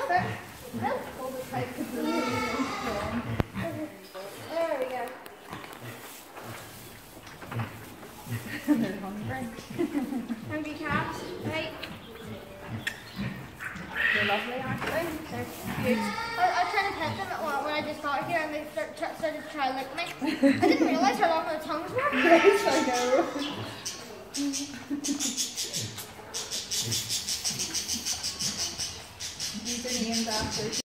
perfect. Let's hold it tight. There we go. They're hungry. Hungry calves, right? They're lovely, aren't they? They're cute. I was trying to pet them when I just got here and they started to try to lick me. I didn't realise how long their tongues were. Yes, I know. These are named after